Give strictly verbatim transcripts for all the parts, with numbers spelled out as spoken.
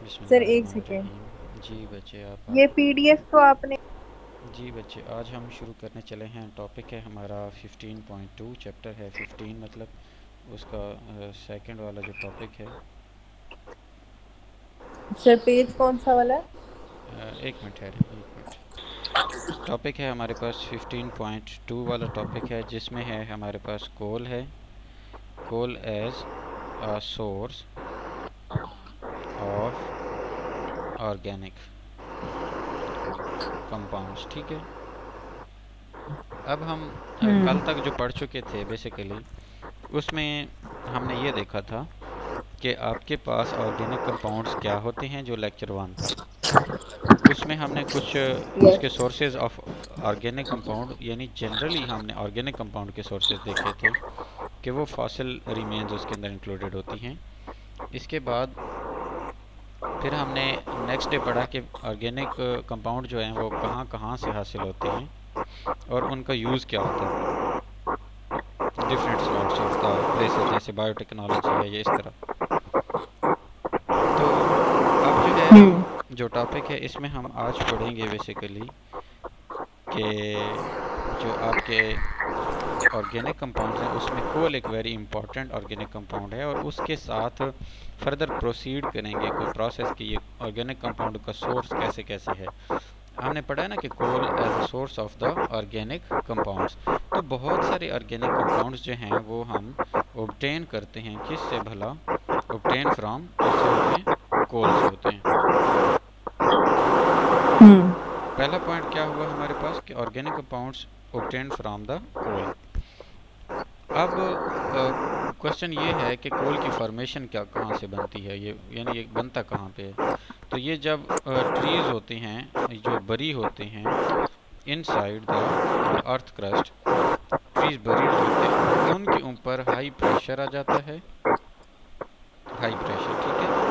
Sir एक second, बिस्मिल्लाहिर्रहमानिर्रहीम। जी बच्चे आप ये आप पीडीएफ तो आपने। जी बच्चे आज हम शुरू करने चले हैं। टॉपिक है हमारा फिफ्टीन पॉइंट टू, चैप्टर है फिफ्टीन, मतलब उसका सेकंड वाला जो टॉपिक है। सर पेज कौन सा वाला है? अ, एक मिनट है, एक मिनट। टॉपिक है हमारे पास फिफ्टीन पॉइंट टू वाला टॉपिक है, जिसमें है हमारे पास कोल है। Coal as a source of organic compounds. ठीक है। अब हम अ, कल हम्म। तक जो पढ़ चुके थे बेसिकली, उसमें हमने ये देखा था कि आपके पास ऑर्गेनिक कंपाउंड्स क्या होते हैं। जो लेक्चर वन था उसमें हमने कुछ यस। उसके सोर्सेज ऑफ ऑर्गेनिक कंपाउंड, यानी जनरली हमने ऑर्गेनिक कंपाउंड के सोर्सेज देखे थे कि वो फॉसिल रिमेन्स उसके अंदर इंक्लूडेड होती हैं। इसके बाद फिर हमने नेक्स्ट डे पढ़ा कि ऑर्गेनिक कंपाउंड जो हैं वो कहाँ कहाँ से हासिल होते हैं और उनका यूज़ क्या होता है different sorts of the places, जैसे बायोटेक्नोलॉजी है ये इस तरह। तो अब जो है हम हम्म। जो टॉपिक है इसमें हम आज पढ़ेंगे बेसिकली कि जो आपके ऑर्गेनिक कंपाउंड्स हैं उसमें कोल एक वेरी इंपॉर्टेंट ऑर्गेनिक कंपाउंड है, और उसके साथ फर्दर प्रोसीड करेंगे कोई प्रोसेस कि ये ऑर्गेनिक कंपाउंड का सोर्स कैसे कैसे है। हमने पढ़ा है ना कि coal as a source of the organic compounds. तो बहुत सारे ऑर्गेनिक कंपाउंड्स जो हैं वो हम ऑब्टेन करते हैं किससे भला? ऑब्टेन फ्रॉम, किससे होते हैं? कोल से होते हैं। हम्म। पहला पॉइंट क्या हुआ हमारे पास कि organic compounds obtain from the coal. अब क्वेश्चन ये है कि कोल की फॉर्मेशन क्या कहाँ से बनती है, ये यानी ये बनता कहाँ पे है। तो ये जब ट्रीज होते हैं जो बरी होते हैं inside the earth crust, trees buried होते हैं, उनके ऊपर हाई प्रेशर आ जाता है। हाई प्रेशर, ठीक है।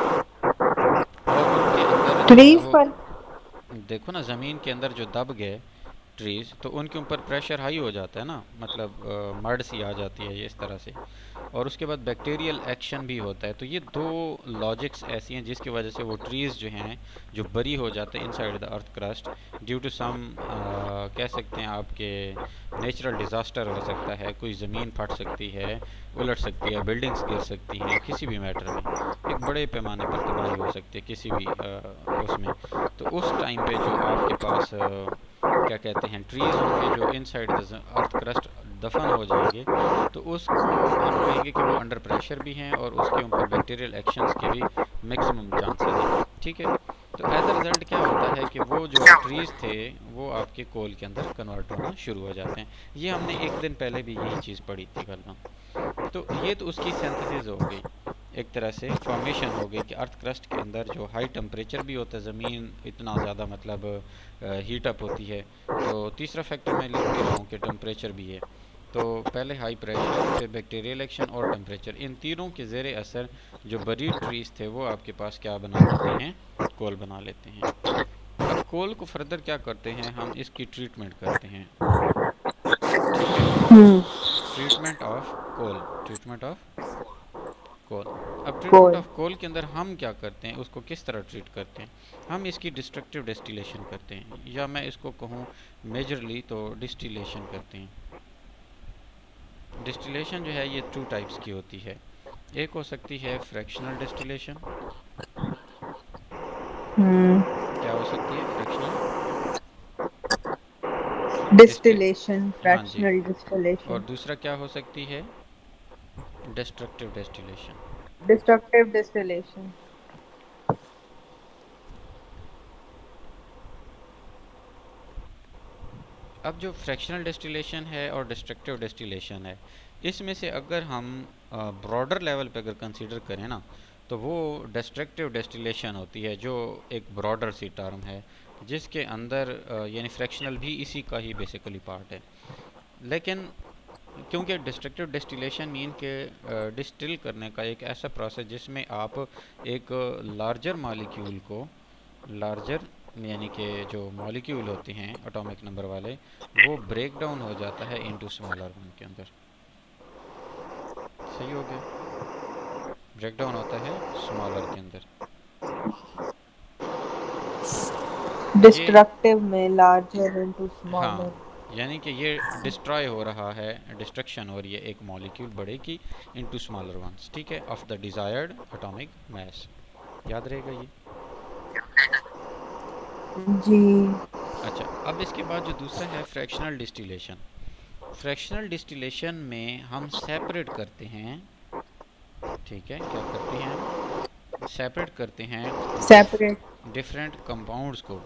और उनके अंदर जो ट्रीज वो, पर। देखो ना ज़मीन के अंदर जो दब गए ट्रीज, तो उनके ऊपर प्रेशर हाई हो जाता है ना, मतलब मड सी आ जाती है ये इस तरह से। और उसके बाद बैक्टीरियल एक्शन भी होता है। तो ये दो लॉजिक्स ऐसी हैं जिसकी वजह से वो ट्रीज़ जो हैं जो बरी हो जाते हैं inside the earth crust, due to some कह सकते हैं आपके नेचुरल डिज़ास्टर हो सकता है, कोई ज़मीन फट सकती है, उलट सकती है, बिल्डिंग्स गिर सकती हैं, किसी भी मैटर में एक बड़े पैमाने पर तबाही हो सकती है किसी भी uh, उसमें। तो उस टाइम पे जो आपके पास uh, क्या कहते हैं ट्रीज़ होंगे जो इनसाइड द अर्थ क्रस्ट दफन हो जाएंगे, तो उसको हम कहेंगे कि वो अंडर प्रेशर भी हैं और उसके ऊपर बैक्टीरियल एक्शंस के भी मैक्सिमम चांसेस हैं। ठीक है। तो एज अ रिज़ल्ट क्या होता है कि वो जो ट्रीज़ थे वो आपके कोल के अंदर कन्वर्ट होना शुरू हो जाते हैं। ये हमने एक दिन पहले भी यही चीज़ पढ़ी थी कल ना। तो ये तो उसकी सिंथेसिस हो गई, एक तरह से फॉर्मेशन हो गई कि अर्थ क्रस्ट के अंदर जो हाई टेम्परेचर भी होता है, ज़मीन इतना ज़्यादा मतलब हीट अप होती है। तो तीसरा फैक्टर मैं लिख भी रहा हूँ कि टेम्परेचर भी है। तो पहले हाई प्रेशर, फिर बैक्टीरियल एक्शन और टेम्परेचर, इन तीनों के ज़ेर असर जो बरीड ट्रीज थे वो आपके पास क्या बना लेते हैं? कोल बना लेते हैं। अब कोल को फर्दर क्या करते हैं हम? इसकी ट्रीटमेंट करते हैं। ठीक है। हम्म। Treatment of coal, treatment of coal. अब ट्रीटमेंट कोल। ऑफ कोल के अंदर हम क्या करते हैं, उसको किस तरह ट्रीट करते हैं? हम इसकी डिस्ट्रक्टिव डिस्टिलेशन करते हैं, या मैं इसको कहूँ मेजरली तो डिस्टिलेशन करते हैं। डिस्टिलेशन जो है ये टू टाइप्स की होती है। एक हो सकती है फ्रैक्शनल डिस्टिलेशन। हम्म। क्या हो सकती है? फ्रैक्शनल डिस्टिल, डिस्टिलेशन, हाँ जी। फ्रैक्शनल और डिस्टिलेशन। दूसरा क्या हो सकती है? Destructive distillation. Destructive distillation. अब जो फ्रैक्शनल डिस्टिलेशन है और डिस्ट्रक्टिव डिस्टिलेशन है, इसमें से अगर हम ब्रॉडर लेवल पे अगर कंसीडर करें ना, तो वो डिस्ट्रक्टिव डिस्टिलेशन होती है, जो एक ब्रॉडर सी टर्म है जिसके अंदर अ, यानी फ्रैक्शनल भी इसी का ही बेसिकली पार्ट है। लेकिन क्योंकि डिस्ट्रक्टिव डिस्टिलेशन मीन के डिस्टिल करने का एक ऐसा प्रोसेस जिसमें आप एक लार्जर मॉलिक्यूल को, लार्जर यानी कि जो मॉलिक्यूल होते हैं एटॉमिक नंबर वाले, वो ब्रेक डाउन हो जाता है इनटू स्मॉलर वन के अंदर। सही हो गया, ब्रेक डाउन होता है स्मॉलर के अंदर। ये डिस्ट्रक्टिव में लार्जर इनटू हाँ, स्मॉलर। यानी कि ये डिस्ट्रॉय हो रहा है, डिस्ट्रक्शन हो रही है एक मॉलिक्यूल बड़े की इनटू स्मॉलर वंस, ठीक है, of the desired atomic mass. याद रहेगा ये। जी। अच्छा, अब इसके बाद जो दूसरा है फ्रैक्शनल डिस्टिलेशन। फ्रैक्शनल डिस्टिलेशन में हम सेपरेट करते हैं, ठीक है, क्या करते हैं हम, सेपरेट करते हैं डिफ सेपरेट। डिफरेंट कंपाउंड्स को।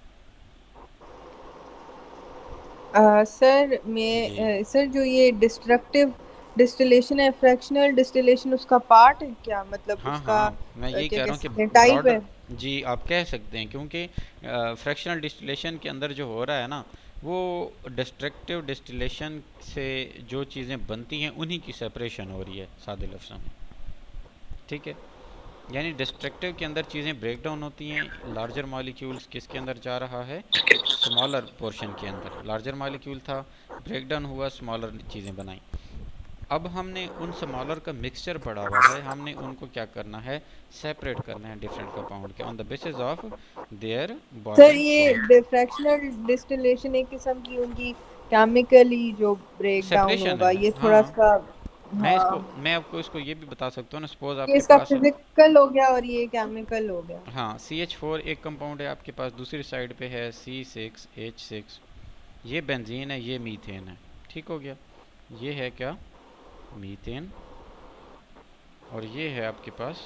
सर जी मैं सर जो ये डिस्ट्रक्टिव डिस्टिलेशन है, फ्रैक्शनल डिस्टिलेशन उसका पार्ट है क्या, मतलब हाँ उसका हाँ, मैं अ, यही क्या कह कह रहा हूँ कि सकते हैं, टाइप ब्रॉडर, है? जी आप कह सकते हैं, क्योंकि फ्रैक्शनल डिस्टिलेशन के अंदर जो हो रहा है ना, वो डिस्ट्रक्टिव डिस्टिलेशन से जो चीज़ें बनती हैं उन्हीं की सेपरेशन हो रही है सादे लफ्ज़ों में, ठीक है। यानी डिस्ट्रक्टिव के अंदर चीज़ें ब्रेक डाउन होती हैं, लार्जर मॉलिक्यूल्स किसके अंदर जा रहा है, स्मॉलर पोर्शन के अंदर। लार्जर मॉलिक्यूल था, ब्रेक डाउन हुआ, स्मॉलर चीज़ें बनाई। अब हमने उन स्मॉलर का मिक्सचर पड़ा हुआ है, हमने उनको क्या करना है, सेपरेट करना है डिफरेंट कंपाउंड के on the basis of their sir boiling point. ये फ्रैक्शनल डिस्टिलेशन एक किस्म की उनकी केमिकली जो ब्रेक डाउन सेपरेशन होगा, है ये थोड़ा हाँ। सा। मैं हाँ, इसको मैं आपको इसको ये भी बता सकता हूँ ना, सपोज ये आपके इसका पास, फिजिकल हो गया और ये केमिकल हो गया। हाँ, सी एच फोर एक कंपाउंड है आपके पास, दूसरी साइड पे है सी सिक्स एच सिक्स, ये बेंजीन है, ये मीथेन है, ठीक हो गया। ये है क्या, मीथेन, और ये है आपके पास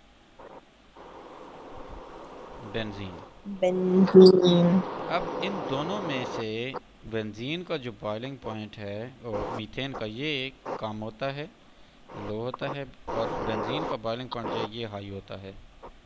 बेंजीन। बेंजीन। अब इन दोनों में से बेंजीन का जो बॉइलिंग पॉइंट है और मीथेन का, ये कम होता है, लो होता है, और बेंजीन का बॉइलिंग पॉइंट जो है ये हाई होता है।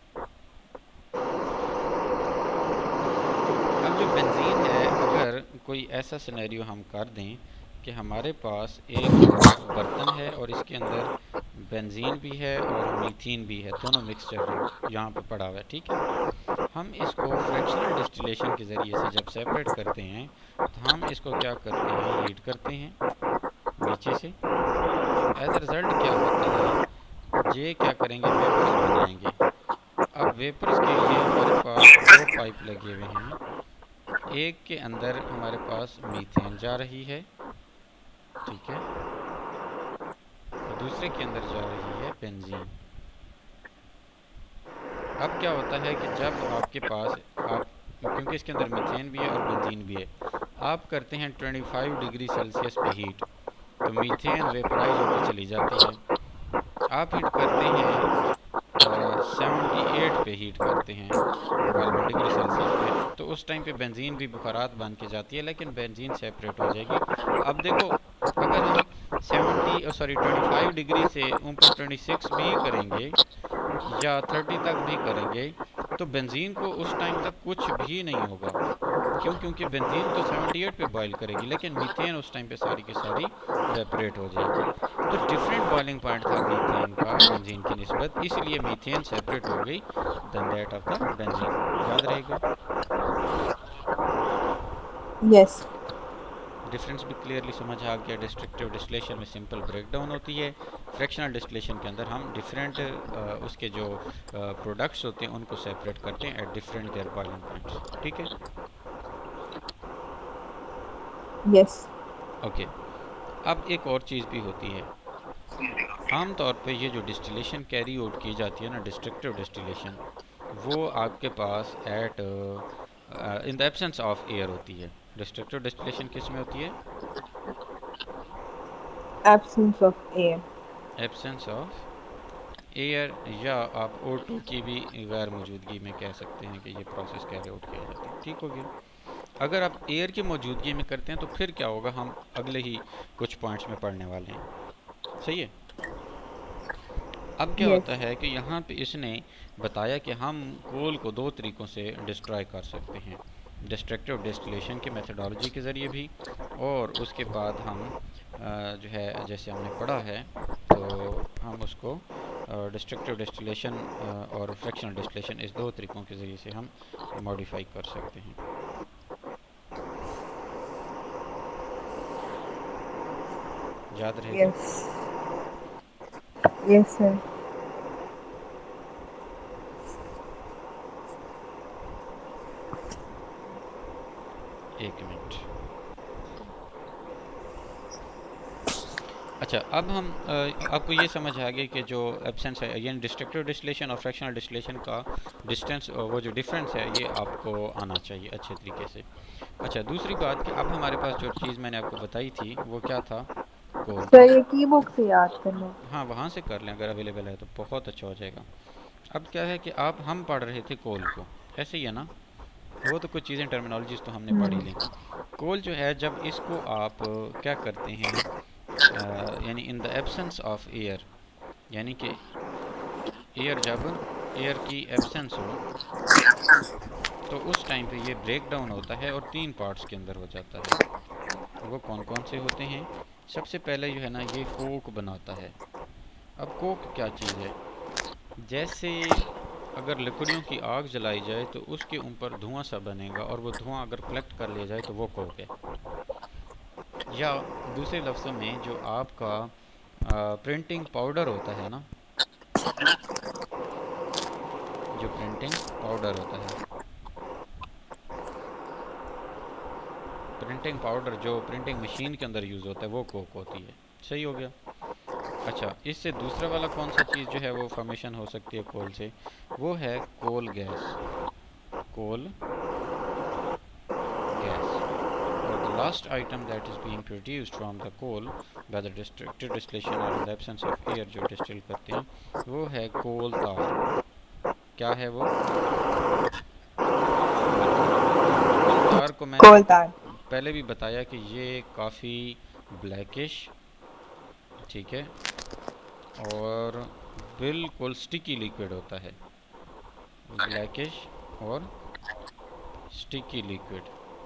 अब जो बेंजीन है, अगर कोई ऐसा सिनेरियो हम कर दें कि हमारे पास एक बर्तन है और इसके अंदर बेंजीन भी है और मीथेन भी है, दोनों मिक्सचर है यहाँ पे पड़ा हुआ है, ठीक है। हम इसको फ्रैक्शनल डिस्टिलेशन के ज़रिए से जब सेपरेट करते हैं, तो हम इसको क्या करते हैं, हीट करते हैं नीचे से। एज अ रिज़ल्ट क्या होता है, ये क्या करेंगे, वेपर्स बनाएंगे। अब वेपर्स के लिए हमारे पास दो पाइप लगे हुए हैं, एक के अंदर हमारे पास मीथेन जा रही है, ठीक है, और दूसरे के अंदर जा रही है बेंजीन। अब क्या होता है कि जब आपके पास, आप, क्योंकि इसके अंदर मीथेन भी है और बेंजीन भी है, आप करते हैं पच्चीस डिग्री सेल्सियस पे हीट, तो मीथेन वेपराइज होकर चली जाती है। आप हीट करते हैं सेवेंटी एट पे हीट करते हैं, बावन डिग्री सेल्सियस पे, तो उस टाइम पे बेंजीन भी बुखारात बन के जाती है, लेकिन बेंजीन सेपरेट हो जाएगी। अब देखो, अगर हम seventy sorry twenty five degree से ऊपर ट्वेंटी सिक्स भी करेंगे या थर्टी तक भी करेंगे, तो बेंजीन को उस टाइम तक कुछ भी नहीं होगा। क्यों, क्योंकि बेंजीन तो सेवेंटी एट पे बॉयल करेगी, लेकिन मीथेन उस टाइम पे सारी की सारी वेपरेट हो जाएगी। तो डिफरेंट बॉइलिंग पॉइंट था मीथेन का बेंजीन की निस्बत, इसलिए मीथेन सेपरेट हो गई then that of the benzene. याद रहेगा। यस। डिफरेंस भी क्लियरली समझ आ गया। डिस्ट्रक्टिव डिस्टिलेशन में सिंपल ब्रेकडाउन होती है, फ्रैक्शनल डिस्टिलेशन के अंदर हम डिफरेंट उसके जो प्रोडक्ट्स होते हैं उनको सेपरेट करते हैं at different their boiling points, ठीक है। यस। ओके, अब एक और चीज़ भी होती है, आम तौर पे ये जो डिस्टिलेशन कैरी आउट की जाती है ना, डिस्ट्रक्टिव डिस्टिलेशन, वो आपके पास at in the absence of air होती है। डिस्ट्रक्टिव डिस्टिलेशन किस में होती है, absence of air. Absence of air, या आप ओ टू की भी गैर मौजूदगी में कह सकते हैं कि ये प्रोसेस कैरी आउट किया जाता है, ठीक हो गया। अगर आप एयर की मौजूदगी में करते हैं तो फिर क्या होगा, हम अगले ही कुछ पॉइंट्स में पढ़ने वाले हैं, सही है। अब क्या यस। होता है कि यहाँ पे इसने बताया कि हम कोल को दो तरीक़ों से डिस्ट्रॉय कर सकते हैं, डिस्ट्रक्टिव डिस्टिलेशन के मेथडोलॉजी के ज़रिए भी, और उसके बाद हम अ, जो है जैसे हमने पढ़ा है, तो हम उसको डिस्ट्रक्टिव डिस्टिलेशन और फ्रैक्शनल डिस्टिलेशन, इस दो तरीक़ों के ज़रिए से हम मॉडिफाई कर सकते हैं। याद रहेगा। यस। Yes sir. एक मिनट। अच्छा, अब हम अ, आपको ये समझ आ गया कि जो एब्सेंस है, यानी डिस्ट्रक्टिव डिस्टिलेशन और फ्रैक्शनल डिस्टिलेशन का डिस्टेंस, वो जो डिफरेंस है, ये आपको आना चाहिए अच्छे तरीके से। अच्छा, दूसरी बात कि अब हमारे पास जो चीज़ मैंने आपको बताई थी वो क्या था, कोल था। सर ये की बुक से याद करना। हाँ, वहाँ से कर लें, अगर अवेलेबल है तो बहुत अच्छा हो जाएगा। अब क्या है कि आप हम पढ़ रहे थे कोल को, ऐसे ही है ना, वो तो कुछ चीज़ें टर्मिनोलॉजीज तो हमने पढ़ी ली। कोल जो है, जब इसको आप अ, क्या करते हैं, अ, यानी in the absence of air, यानी कि एयर, जब एयर की एब्सेंस हो तो उस टाइम पे ये ब्रेक डाउन होता है और तीन पार्ट्स के अंदर हो जाता है। वो कौन कौन से होते हैं? सबसे पहले जो है ना, ये कोक बनाता है। अब कोक क्या चीज़ है? जैसे अगर लकड़ियों की आग जलाई जाए तो उसके ऊपर धुआं सा बनेगा, और वो धुआं अगर कलेक्ट कर लिया जाए तो वो कोक है। या दूसरे लफ्ज़ों में, जो आपका प्रिंटिंग पाउडर होता है ना, जो प्रिंटिंग पाउडर होता है, प्रिंटिंग पाउडर जो प्रिंटिंग मशीन के अंदर यूज़ होता है, वो कोक होती है। सही हो गया। अच्छा, इससे दूसरा वाला कौन सा चीज़ जो है वो फॉर्मेशन हो सकती है कोल से, वो है कोल गैस। Coal gas. और the last item that is being produced from the coal by the destructed distillation और in the absence of air, जो डिस्टिल करते हैं, वो है कोल तार। क्या है वो? कोल तार। कोल तार को मैंने आपको कोलतान। पहले भी बताया कि ये काफ़ी ब्लैकिश, ठीक है, और बिल्कुल स्टिकी लिक्विड होता है। ब्लैकिश और स्टिकी लिक्विड,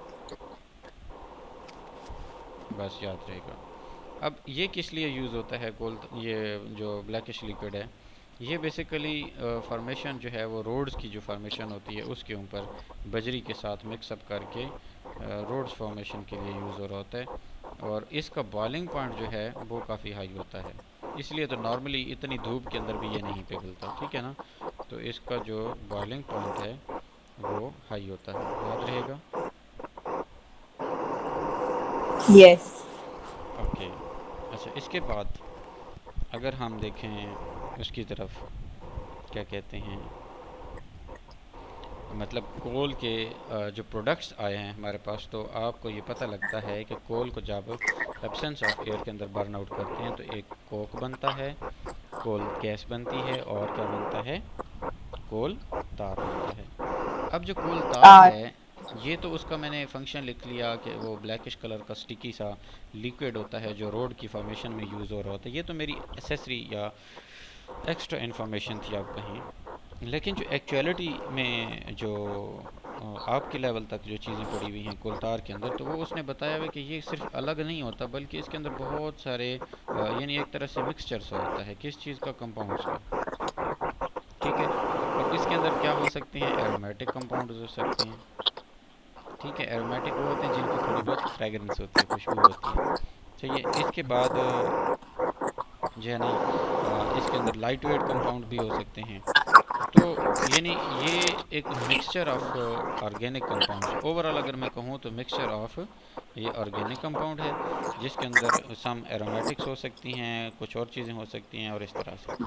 बस याद रहेगा। अब ये किस लिए यूज़ होता है कोल, ये जो ब्लैकिश लिक्विड है, ये बेसिकली फॉर्मेशन जो है वो रोड्स की जो फॉर्मेशन होती है उसके ऊपर बजरी के साथ मिक्सअप करके रोड्स फॉर्मेशन के लिए यूज़ हो रहा होता है। और इसका बॉइलिंग पॉइंट जो है वो काफ़ी हाई होता है, इसलिए तो नॉर्मली इतनी धूप के अंदर भी ये नहीं पिघलता, ठीक है ना। तो इसका जो बॉइलिंग पॉइंट है वो हाई होता है, याद रहेगा। यस। ओके। अच्छा, इसके बाद अगर हम देखें उसकी तरफ, क्या कहते हैं, मतलब कोल के अ, जो प्रोडक्ट्स आए हैं हमारे पास, तो आपको ये पता लगता है कि कोल को जब एब्सेंस ऑफ एयर के अंदर बर्न आउट करते हैं तो एक कोक बनता है, कोल गैस बनती है, और क्या बनता है, कोल तार बनता है। अब जो कोल तार आर। है, ये तो उसका मैंने फंक्शन लिख लिया कि वो ब्लैकिश कलर का स्टिकी सा लिक्विड होता है जो रोड की फॉर्मेशन में यूज़ हो रहा होता है। ये तो मेरी एसेसरी या एक्स्ट्रा इन्फॉर्मेशन थी आप कहें, लेकिन जो एक्चुअलिटी में जो आपके लेवल तक जो चीज़ें पड़ी हुई हैं कोलतार के अंदर, तो वो उसने बताया हुआ कि ये सिर्फ अलग नहीं होता, बल्कि इसके अंदर बहुत सारे यानी एक तरह से मिक्सचर सा होता है, किस चीज़ का, कंपाउंड्स का, ठीक है। और इसके अंदर क्या हो सकते हैं, एरोमेटिक कंपाउंड्स हो सकते हैं, ठीक है। एरोमेटिक वो होते हैं जिनकी थोड़ी बहुत फ्रेगरेंस होती है, खुशबू होती है, चाहिए। इसके बाद जो है ना, इसके अंदर लाइट वेट कंपाउंड भी हो सकते हैं। तो यानी ये एक mixture of organic compounds, overall अगर मैं कहूँ तो मिक्सचर ऑफ ये ऑर्गेनिक कंपाउंड है, जिसके अंदर सम एरोमेटिक्स हो सकती हैं, कुछ और चीज़ें हो सकती हैं, और इस तरह से।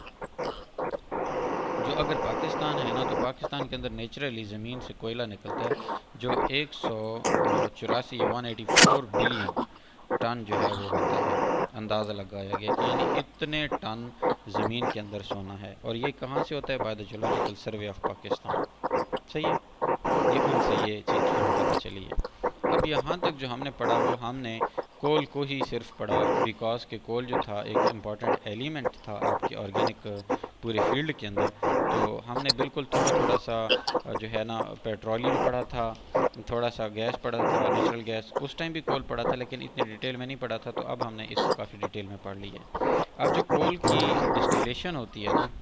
जो अगर पाकिस्तान है ना, तो पाकिस्तान के अंदर नेचुरली ज़मीन से कोयला निकलता है जो एक सौ चौरासी या one eighty four billion ton जो है वो होता है। अंदाज़ा लगाया गया कि यानी इतने टन ज़मीन के अंदर सोना है, और ये कहाँ से होता है, by the geological survey of Pakistan. सही है, ये उनसे ये चीज़ हमें पता चली है। अब यहाँ तक जो हमने पढ़ा वो हमने कोल को ही सिर्फ पढ़ा, बिकॉज के कोल जो था एक इम्पॉर्टेंट एलिमेंट था आपके ऑर्गेनिक पूरे फील्ड के अंदर। तो हमने बिल्कुल थोड़ा थोड़ा सा जो है ना पेट्रोलियम पढ़ा था, थोड़ा सा गैस पढ़ा था, नेचुरल गैस, उस टाइम भी कोल पढ़ा था, लेकिन इतनी डिटेल में नहीं पढ़ा था। तो अब हमने इसको काफ़ी डिटेल में पढ़ लिया है। अब जो कोल की डिस्टिलेशन होती है ना,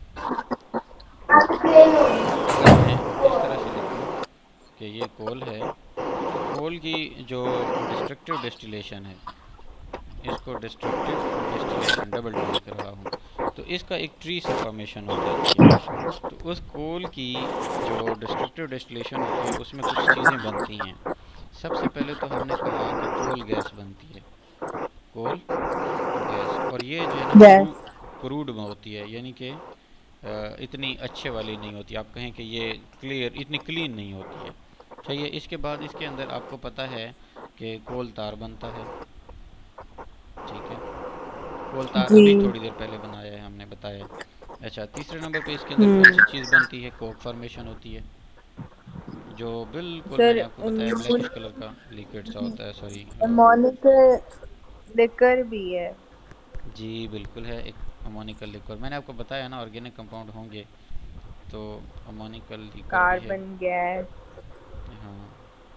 अगर मैं इस तरह से लिखूं कि ये कोल है, तो कोल की जो डिस्ट्रक्टिव डिस्टिलेशन है, इसको डिस्ट्रक्टिव डिस्टिलेशन डबल डी लिख रहा हूँ, तो इसका एक ट्री सा फॉर्मेशन हो जाती है। तो उस कोल की जो डिस्ट्रक्टिव डिस्टिलेशन होती है उसमें कुछ चीज़ें बनती हैं। सबसे पहले तो हमने कहा कि कोल गैस बनती है, कोल गैस, और ये जो है ना क्रू गैस। क्रूड में होती है, यानी कि अ, इतनी अच्छे वाली नहीं होती, आप कहें कि ये क्लियर, इतनी क्लीन नहीं होती है। चाहिए इसके बाद इसके अंदर आपको पता है कि कोल तार बनता है, ठीक है। कोल तार जी। अभी थोड़ी देर पहले बनाया है, हमने बताया है। अच्छा, तीसरे नंबर पे इसके अंदर कौन सी हम्म। चीज़ बनती है? कोक फॉर्मेशन होती है, जो बिल्कुल सर मैंने आपको बताया ब्लैकिश कलर का लिक्विड सा होता है, सॉरी। अमोनिक लिकर भी है। जी बिल्कुल है, एक अमोनिकल लिक्विड, मैंने आपको बताया ना ऑर्गेनिक कंपाउंड होंगे, तो अमोनिकल लिक्विड भी है। Carbon gas. हाँ,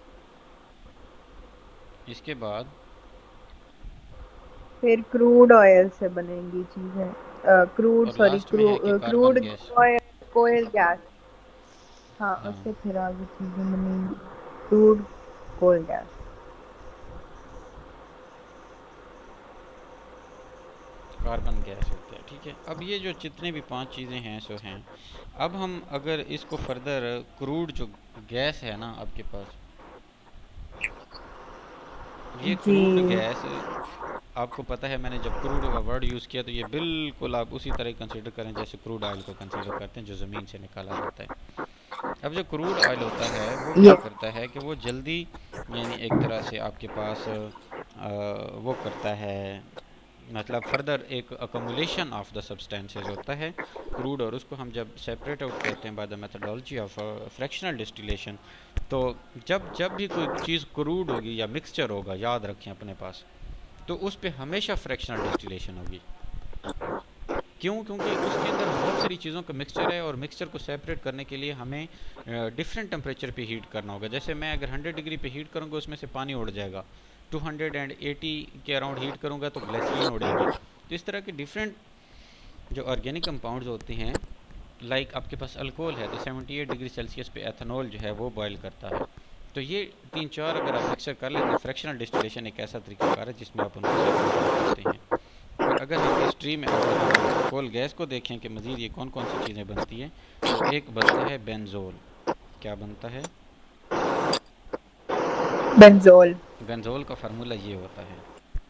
इसके बाद फिर क्रूड ऑयल से बनेंगी चीजें, क्रूड और सॉरी लास्ट में है कि carbon crude gas. Oil, coal gas. हाँ, हाँ, उससे फिर आगे चीजें बनेंगी, crude coal gas. Carbon gas होता है, ठीक है। अब ये जो जितने भी पांच चीज़ें हैं सो हैं। अब हम अगर इसको फर्दर, क्रूड जो गैस है ना आपके पास, ये जी। क्रूड गैस, आपको पता है मैंने जब क्रूड का वर्ड यूज़ किया तो ये बिल्कुल आप उसी तरह कंसीडर करें जैसे क्रूड ऑयल को कंसीडर करते हैं, जो ज़मीन से निकाला जाता है। अब जो क्रूड ऑयल होता है वो क्या ये करता है कि वो जल्दी, यानी एक तरह से आपके पास अ, वो करता है, मतलब फर्दर एक अकोमुलेशन ऑफ द सब्सटेंसेस होता है क्रूड, और उसको हम जब सेपरेट आउट करते हैं by the methodology of fractional distillation, तो जब जब भी कोई चीज़ क्रूड होगी या मिक्सचर होगा, याद रखें अपने पास, तो उस पे हमेशा फ्रैक्शनल डिस्टिलेशन होगी। क्यों? क्योंकि उसके अंदर बहुत सारी चीज़ों का मिक्सचर है, और मिक्सचर को सेपरेट करने के लिए हमें डिफरेंट टेम्परेचर पे हीट करना होगा। जैसे मैं अगर हंड्रेड डिग्री पे हीट करूँगा उसमें से पानी उड़ जाएगा, टू हंड्रेड एटी के अराउंड हीट करूँगा तो ग्लिसरीन उड़ेगी। तो इस तरह के डिफरेंट जो ऑर्गेनिक कंपाउंड्स होते हैं, लाइक आपके पास अल्कोहल है तो सेवेंटी एट डिग्री सेल्सियस पे एथेनॉल जो है वो बॉयल करता है। तो ये तीन चार अगर आप मिक्सचर कर लेते हैं, फ्रैक्शनल डिस्टिलेशन एक ऐसा तरीकाकार है जिसमें आप उनको सेपरेट आउट करते हैं। और अगर हम इस ट्री में अगर हम कोल गैस को देखें कि मज़ीद ये कौन कौन सी चीज़ें बनती हैं, तो एक बनता है बेंजोल। क्या बनता है? बेंजोल। बेंजोल का फार्मूला ये होता है,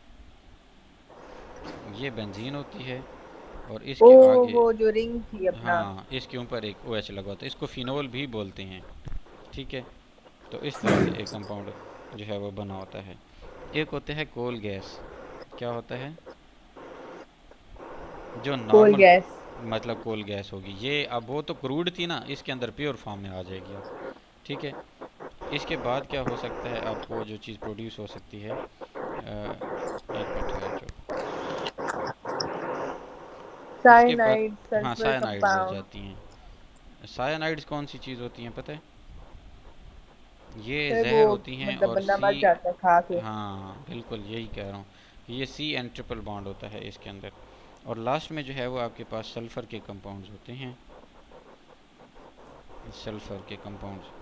ये बेंजीन होती है, और ओ, इसके आगे, वो जो रिंग थी अपना। हाँ, इसके ऊपर एक ओ एच लगा होता है, इसको फिनोल भी बोलते हैं, ठीक है। तो इस तरह से एक कंपाउंड जो है वो बना होता है। एक होता है कोल गैस। क्या होता है? जो कोल नॉर्मल, गैस। मतलब कोल गैस होगी ये, अब वो तो क्रूड थी ना, इसके अंदर प्योर फॉर्म में आ जाएगी अब, ठीक है। इसके बाद क्या हो सकता है, आपको जो चीज़ प्रोड्यूस हो सकती है, अ, एक मिनट ठहर जाओ। इसके बाद, साइनाइड, हाँ, सल्फर साइनाइड्स हो कंपाउंड। जाती हैं। साइनाइड्स कौन सी चीज़ होती हैं पता है? ये सर वो जहर होती हैं, मतलब और बंदा सी, मर जाता है खा के। हाँ बिल्कुल यही कह रहा हूँ कि ये सी एन ट्रिपल बॉन्ड होता है इसके अंदर। और लास्ट में जो है वो आपके पास सल्फ़र के कंपाउंड्स होते हैं, सल्फ़र के कंपाउंड्स।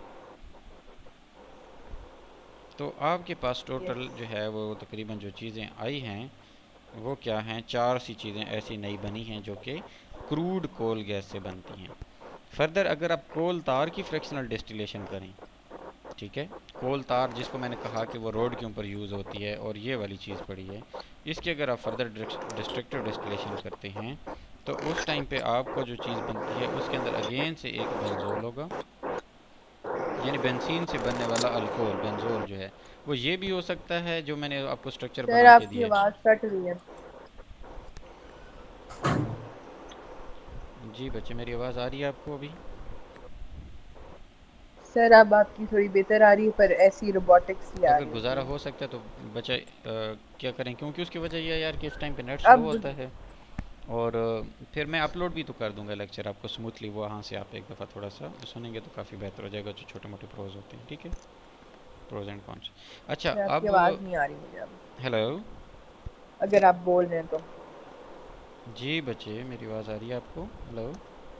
तो आपके पास टोटल यस। जो है वो तकरीबन जो चीज़ें आई हैं वो क्या हैं, चार सी चीज़ें ऐसी नई बनी हैं जो कि क्रूड कोल गैस से बनती हैं। फर्दर अगर आप कोल तार की फ्रैक्शनल डिस्टिलेशन करें, ठीक है, कोल तार जिसको मैंने कहा कि वो रोड के ऊपर यूज़ होती है, और ये वाली चीज़ पड़ी है, इसकी अगर आप फर्दर डिस्ट्रक्टिव डिस्टिलेशन करते हैं, तो उस टाइम पे आपको जो चीज़ बनती है उसके अंदर अगेन से एक बेंजोल होगा, यानी बेंजीन से बनने वाला अल्कोहल बेंजोल जो है वो ये भी हो सकता है जो मैंने आपको स्ट्रक्चर सर बना के आपकी दिया। आवाज कट रही है। जी बच्चे, मेरी आवाज़ आ रही है आपको अभी? सर अब आपकी थोड़ी बेहतर आ रही है, पर ऐसी रोबोटिक्स ही आ अगर रही गुजारा होती हो सकता है तो बच्चा, अ, क्या करें, क्योंकि उसकी वजह यह है यार कि इस टाइम पे नेट है स्लो अब। होता है, और अ, फिर मैं अपलोड भी तो कर दूंगा लेक्चर आपको स्मूथली, वो वहाँ से आप एक दफ़ा थोड़ा सा सुनेंगे तो काफ़ी बेहतर हो जाएगा, जो छोटे मोटे प्रोज होते हैं, ठीक है, प्रोज एंड कॉन्स। अच्छा, सर आपकी अब, आवाज नहीं आ रही मुझे अब, हेलो, अगर आप बोल रहे हैं तो। जी बच्चे मेरी आवाज़ आ रही है आपको? हेलो,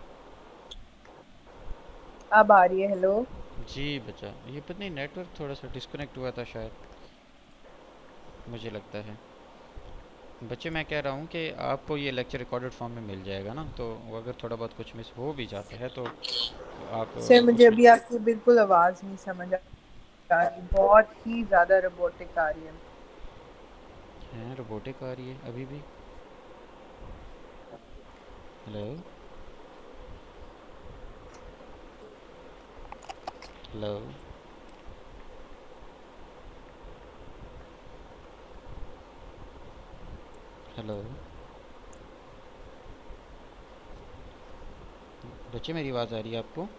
अब आ रही है, हेलो। जी बच्चा, ये पता नहीं नेटवर्क थोड़ा सा डिस्कनेक्ट हुआ था शायद, मुझे लगता है। बच्चे मैं कह रहा हूँ कि आपको ये लेक्चर रिकॉर्डेड फॉर्म में मिल जाएगा ना, तो अगर थोड़ा बहुत कुछ मिस हो भी जाता है तो आप सर मुझे उसमें, अभी आपकी बिल्कुल आवाज नहीं समझ आ आ रही है, बहुत ही ज्यादा रोबोटिक आ रही है। हैं रोबोटिक आ रही है अभी भी? हेलो हेलो हेलो बच्चे मेरी आवाज़ आ रही है आपको?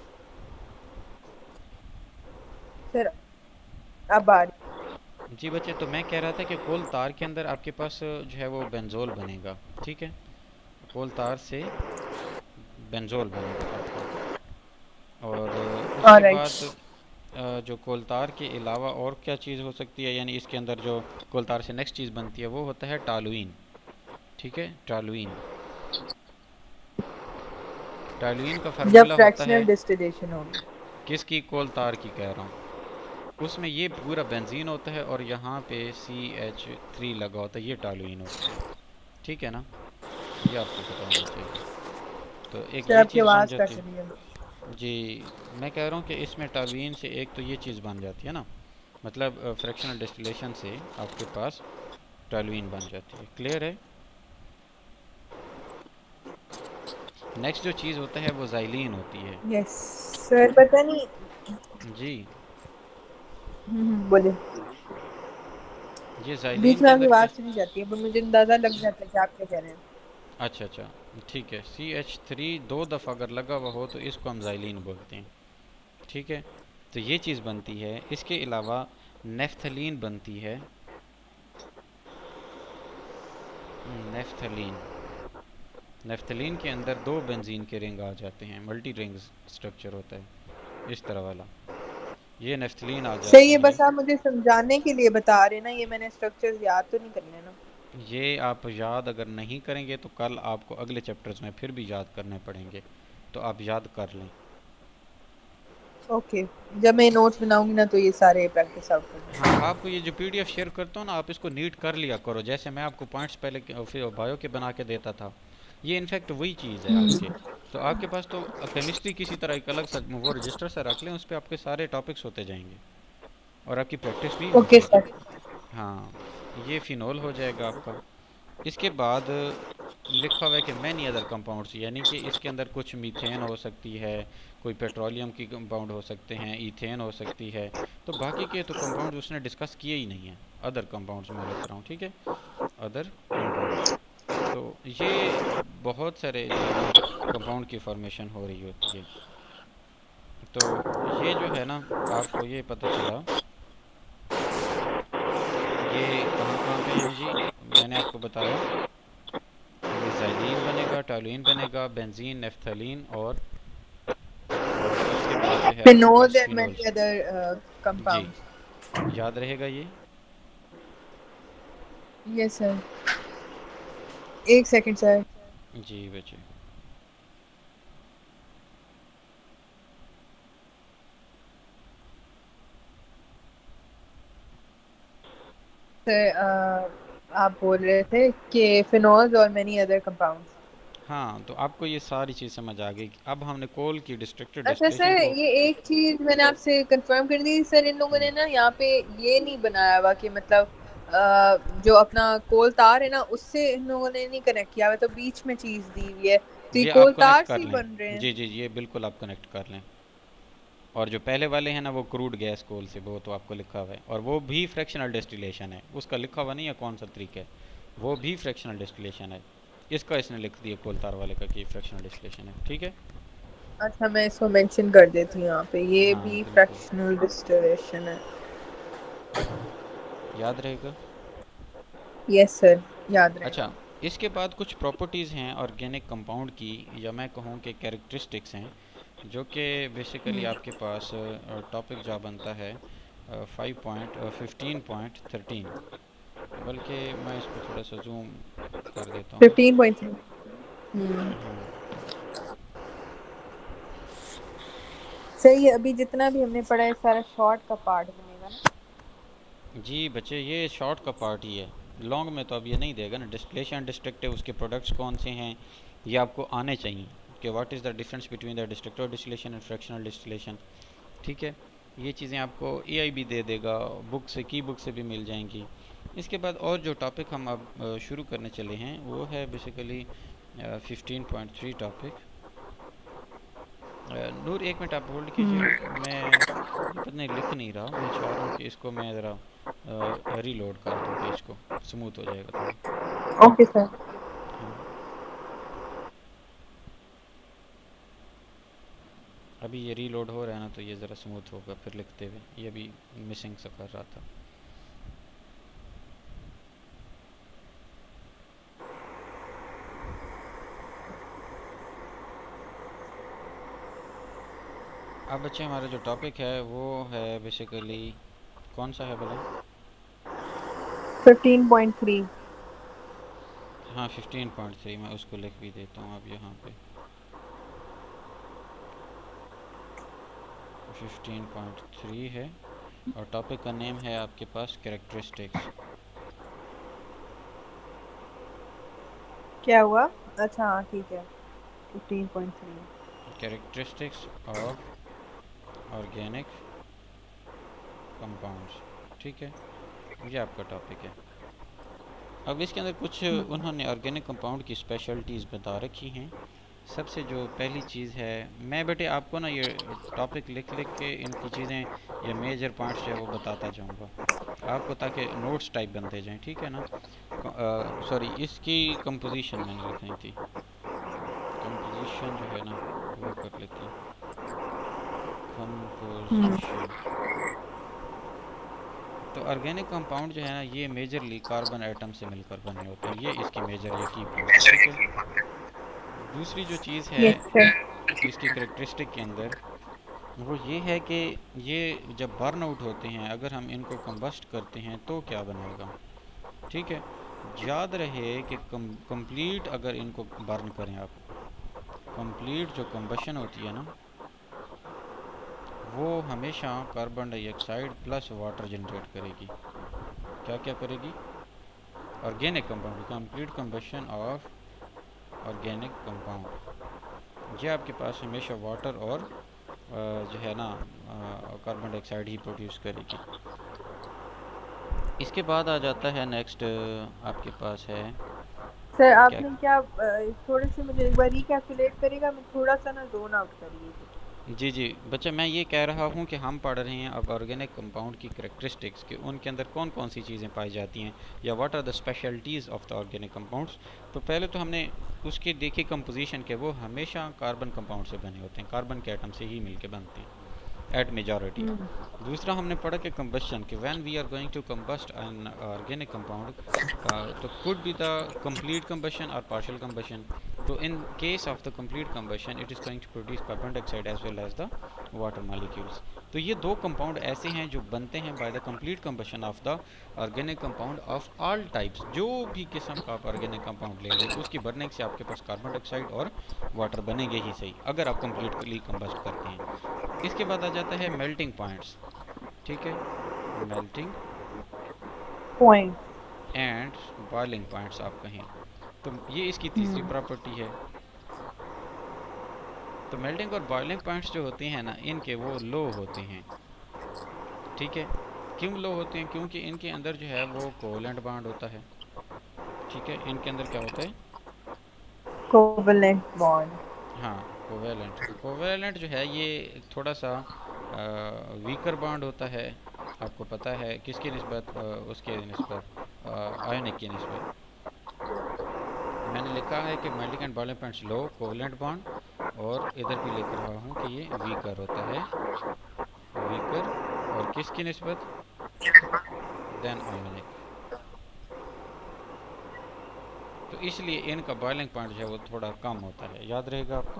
सर अब आ रही। जी बच्चे, तो मैं कह रहा था कि कोल तार के अंदर आपके पास जो है वो बेंजोल बनेगा, ठीक है? कोल तार से बेंजोल बनेगा आपका। और उसके ऑलराइट। बाद अ, जो कोलतार के अलावा और क्या चीज़ हो सकती है, यानी इसके अंदर जो कोलतार से नेक्स्ट चीज़ बनती है वो होता है टालुइन, ठीक है? टालुइन, टालुइन का जब फार्मूला होता है फ्रैक्शनल डिस्टिलेशन होगी। किसकी? कोलतार की कह रहा हूँ। उसमें ये पूरा बेंजीन होता है और यहाँ पे सी एच थ्री लगा होता है, ये टालुइन होता है, ठीक है ना? ये आपको पता होना चाहिए। तो एक सर ये आपकी चीज़ बन आवाज जाती कट है। रही है। जी, मैं कह रहा हूँ कि इसमें टालुइन से एक तो ये चीज़ बन जाती है ना, मतलब फ्रैक्शनल डिस्टिलेशन से आपके पास टालुइन बन जाती है। क्लियर है? नेक्स्ट जो चीज़ होता है वो ज़ाइलीन होती है। यस सर, पता नहीं। जी, हम्म हम्म, बोलिए। ये ज़ाइलीन बीच में के आपकी अंदर क्या? आवाज चली जाती है, पर मुझे अंदाजा लग जाता है कि आप क्या कह रहे हैं। अच्छा अच्छा, ठीक है। सी एच थ्री दो दफ़ा अगर लगा हुआ हो तो इसको हम ज़ाइलीन बोलते हैं, ठीक है? तो ये चीज़ बनती है। इसके अलावा नेफ्थलीन बनती है, नेफ्थलीन। नेफ्थलीन के अंदर दो बेंजीन के रिंग आ जाते हैं, मल्टी रिंग स्ट्रक्चर होता है इस तरह वाला। ये नेफ्थलीन आ सही जाती है, है। बस आप मुझे समझाने के लिए बता रहे हैं ना, ये मैंने स्ट्रक्चर्स याद तो नहीं करने ना। ये आप याद अगर नहीं करेंगे तो कल आपको अगले चैप्टर्स में फिर भी याद करने पड़ेंगे, तो आप याद कर लें। ओके, जब मैं नोट्स बनाऊंगी ना तो ये सारे प्रैक्टिस आउट कर हाँ, दूंगी। आपको ये जो पीडीएफ शेयर करता हूँ ना, आप इसको नीट कर लिया करो, जैसे मैं आपको पॉइंट्स पहले के- फिर बायो के बना के देता था। ये इनफैक्ट वही चीज़ है आपके। तो आपके पास तो केमिस्ट्री किसी तरह एक अलग सा वो रजिस्टर सा रख लें, उस पर आपके सारे टॉपिक्स होते जाएंगे और आपकी प्रैक्टिस भी हो ओके जाएगी। सर। हाँ, ये फिनोल हो जाएगा आपका। इसके बाद लिखा हुआ है कि मैनी अदर कंपाउंड्स, यानी कि इसके अंदर कुछ मीथेन हो सकती है, कोई पेट्रोलियम की कंपाउंड हो सकते हैं, ईथेन हो सकती है। तो बाकी के तो कंपाउंड्स उसने डिस्कस किए ही नहीं है। अदर कंपाउंड्स मैं लिख रहा हूँ, ठीक है? Other compounds. तो ये बहुत सारे जो है ना कंपाउंड की फॉर्मेशन हो रही होती है। तो ये जो है ना, आपको ये पता चला ये कहाँ कहाँ पे हैं जी। मैंने आपको बताया ये ज़ाइलीन बनेगा, टॉलुइन बनेगा, बेंजीन, नेफ्थलीन और और उसके बाद जो है आपके फिनोल पास एंड फिनोल। मेनी अदर जी, कंपाउंड्स। याद रहेगा ये। Yes sir. एक सेकंड सर। जी बच्चे। सर अ, आप बोल रहे थे कि फिनोल्स और मेनी अदर कंपाउंड्स। हाँ, तो आपको ये सारी चीज़ समझ आ गई। अब हमने कोल की डिस्ट्रक्टेड अच्छा डिस्टिलेशन सर, को। ये एक चीज मैंने आपसे कंफर्म कर दी सर, इन लोगों ने ना यहाँ पे ये नहीं बनाया हुआ कि मतलब अ, जो अपना कोल तार है ना उससे इन लोगों ने नहीं कनेक्ट किया हुआ, तो बीच में चीज दी हुई है, तो ये ये कोल आप कनेक्ट तार से कर ही लें। बन रहे हैं। जी जी, ये बिल्कुल आप कनेक्ट कर लें। और जो पहले वाले हैं ना वो क्रूड गैस कोल से, वो तो आपको लिखा हुआ है, और वो भी फ्रैक्शनल डिस्टिलेशन है। उसका लिखा हुआ नहीं है कौन सा तरीका है, वो भी फ्रैक्शनल डिस्टिलेशन है। इसका इसने लिख दिया कोल तार वाले का कि फ्रैक्शनल डिस्टिलेशन है, ठीक है? अच्छा, मैं इसको मेंशन कर देती हूँ यहाँ पे, ये हाँ भी बिल्कुल, फ्रैक्शनल डिस्टिलेशन है। याद रहेगा। यस सर, याद अच्छा, रहेगा। इसके बाद कुछ प्रॉपर्टीज़ हैं ऑर्गेनिक कंपाउंड की, या मैं कहूँ कि कैरेक्टरिस्टिक्स हैं, जो कि बेसिकली आपके पास टॉपिक जा बनता है five point fifteen point thirteen. बल्कि मैं इसको थोड़ा सा जूम कर देता हूँ। Fifteen point three. हम्म। हाँ सही है, अभी जितना भी हमने पढ़ा है सारा शॉर्ट का पार्ट बनेगा ना। जी बच्चे, ये शॉर्ट का पार्ट ही है। लॉन्ग में तो अब ये नहीं देगा ना। डिस्टिलेशन डिस्ट्रक्टिव, उसके प्रोडक्ट्स कौन से हैं, ये आपको आने चाहिए कि what is the difference between the destructive distillation and fractional distillation, ठीक है? ये चीज़ें आपको ए आई भी दे देगा, बुक से की बुक से भी मिल जाएंगी। इसके बाद और जो टॉपिक हम अब अ, शुरू करने चले हैं वो है basically fifteen point three topic. Noor एक मिनट आप होल्ड कीजिएगा, मैं ये पता नहीं लिख नहीं रहा, मैं चाह रहा हूँ कि इसको मैं ज़रा रीलोड कर दूँ पेज को, स्मूथ हो जाएगा थोड़ा। Okay sir. हाँ, अभी ये रीलोड हो रहा है ना, तो ये ज़रा स्मूथ होगा फिर लिखते हुए, ये अभी मिसिंग सा कर रहा था। अब बच्चे हमारा जो टॉपिक है वो है बेसिकली कौन सा है भला? Fifteen point three. हाँ फिफ्टीन पॉइंट थ्री, मैं उसको लिख भी देता हूँ अब यहाँ पे। फिफ्टीन पॉइंट थ्री है और टॉपिक का नेम है आपके पास कैरेक्टरिस्टिक्स। क्या हुआ? अच्छा हाँ ठीक है, fifteen point three. Characteristics of organic compounds, ठीक है, ये आपका टॉपिक है। अब इसके अंदर कुछ उन्होंने ऑर्गेनिक कंपाउंड की स्पेशलिटीज़ बता रखी हैं। सबसे जो पहली चीज़ है, मैं बेटे आपको ना ये टॉपिक लिख लिख के इनकी चीज़ें या मेजर पॉइंट्स जो है वो बताता जाऊंगा आपको, ताकि नोट्स टाइप बनते जाएं, ठीक है ना। सॉरी, इसकी कंपोजिशन मैंने लिखनी थी, कंपोजिशन जो है ना वो कर लेते हैं, कंपोजिशन। तो ऑर्गेनिक कंपाउंड जो है ना ये मेजरली कार्बन एटम से मिलकर बने होते हैं, ये इसकी मेजर या की पॉइंट है, ठीक है। दूसरी जो चीज़ है यस सर। इसकी करेक्टरिस्टिक के अंदर वो ये है कि ये जब बर्न आउट होते हैं, अगर हम इनको कंबस्ट करते हैं तो क्या बनेगा, ठीक है। याद रहे कि कम कंप्लीट अगर इनको बर्न करें आप, कंप्लीट जो कंबशन होती है ना वो हमेशा carbon dioxide plus water generate करेगी। क्या क्या करेगी? Organic compound, complete combustion of organic compound, ये आपके पास हमेशा वाटर और जो है ना कार्बन डाइऑक्साइड ही प्रोड्यूस करेगी। इसके बाद आ जाता है नेक्स्ट आपके पास है सर क्या? आपने क्या थोड़े से मुझे एक बार रिकैलकुलेट करेगा, मैं थोड़ा सा ना जोन आउट कर रही थी। जी जी बच्चा, मैं ये कह रहा हूँ कि हम पढ़ रहे हैं अब ऑर्गेनिक कंपाउंड की करेक्टरिस्टिक्स के, उनके अंदर कौन कौन सी चीज़ें पाई जाती हैं या what are the specialities of the organic compounds. तो पहले तो हमने उसके देखी कंपोजिशन के, वो हमेशा कार्बन कंपाउंड से बने होते हैं, कार्बन के एटम से ही मिलके बनते हैं एट मेजॉरिटी। दूसरा हमने पढ़ा कि कंबशन, कि when we are going to combust an organic compound, तो could be the complete combustion और पार्शियल कंबशन। तो in case of the complete combustion it is going to produce carbon dioxide as well as the water molecules. तो ये दो compound ऐसे हैं जो बनते हैं by the complete combustion of the organic compound of all types. जो भी किस्म का आप ऑर्गेनिक कंपाउंड ले लें उसकी बर्निंग से आपके पास कार्बन डाइऑक्साइड और वाटर बनेंगे ही सही, अगर आप कंप्लीटली कंबस्ट करते हैं। इसके बाद आ जाता है मेल्टिंग पॉइंट्स, ठीक है, melting point and boiling points आप कहें, तो ये इसकी तीसरी प्रॉपर्टी है। तो मेल्टिंग और बॉइलिंग पॉइंट्स जो होते हैं ना इनके वो लो होते हैं, ठीक है। क्यों लो होते हैं? क्योंकि इनके अंदर जो है वो कोवेलेंट बॉन्ड होता है, ठीक है। इनके अंदर क्या होता है? Covalent bond. हाँ कोवेलेंट, कोवेलेंट जो है ये थोड़ा सा वीकर बॉन्ड होता है, आपको पता है किसकी निस्बत? उसके निस्बत आयोनिक की निस्बत। मैंने लिखा है कि melting and boiling points low covalent bond, और इधर भी लिख रहा हूँ कि ये वीकर होता है, वीकर, और किसकी निस्बत? Than ionic. तो इसलिए इनका बॉइलिंग पॉइंट जो है वो थोड़ा कम होता है, याद रहेगा आपको।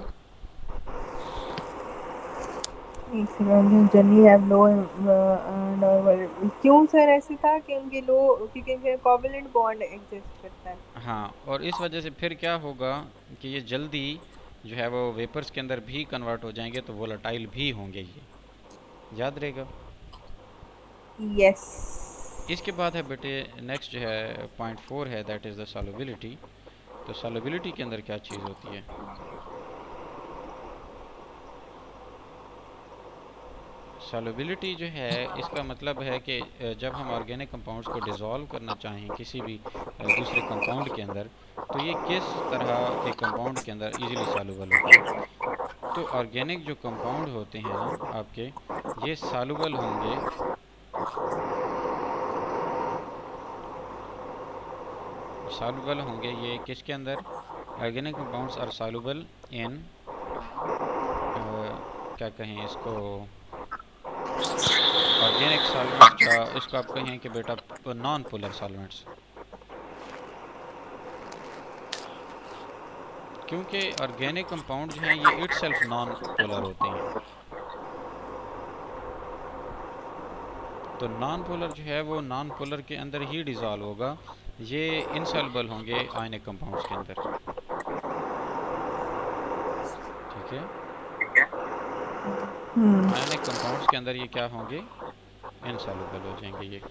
क्यों सर ऐसे था कि उनके लो, क्योंकि कोवेलेंट बॉन्ड एग्जिस्ट करता है। हाँ, और इस वजह से फिर क्या होगा कि ये जल्दी जो है वो वेपर्स के अंदर भी कन्वर्ट हो जाएंगे, तो वोलेटाइल भी होंगे ये, याद रहेगा। यस। इसके बाद है बेटे नेक्स्ट जो है पॉइंट फोर है, दैट इज़ द सॉल्युबिलिटी। तो सॉल्युबिलिटी के अंदर क्या चीज़ होती है? सॉल्युबिलिटी जो है इसका मतलब है कि अ, जब हम ऑर्गेनिक कंपाउंड्स को डिज़ोल्व करना चाहें किसी भी अ, दूसरे कंपाउंड के अंदर, तो ये किस तरह के कंपाउंड के अंदर इजीली सॉल्युबल होते हैं। तो ऑर्गेनिक जो कंपाउंड होते हैं ना आपके, ये सॉल्युबल होंगे, सॉल्युबल होंगे ये किसके अंदर। Organic compounds are soluble in, क्या कहें इसको, ऑर्गेनिक सॉल्वेंट्स, इसको आप कहें कि बेटा नॉन पोलर सॉल्वेंट्स, क्योंकि ऑर्गेनिक कंपाउंड जो हैं ये इट सेल्फ नॉन पोलर होते हैं। तो नॉन पोलर जो है वो नॉन पोलर के अंदर ही डिज़ोल्व होगा, ये इनसॉल्युबल होंगे आयनिक कंपाउंड्स के अंदर। ठीक है, आयनिक कंपाउंड्स के अंदर ये क्या होंगे, इनसॉल्युबल हो जाएंगे ये।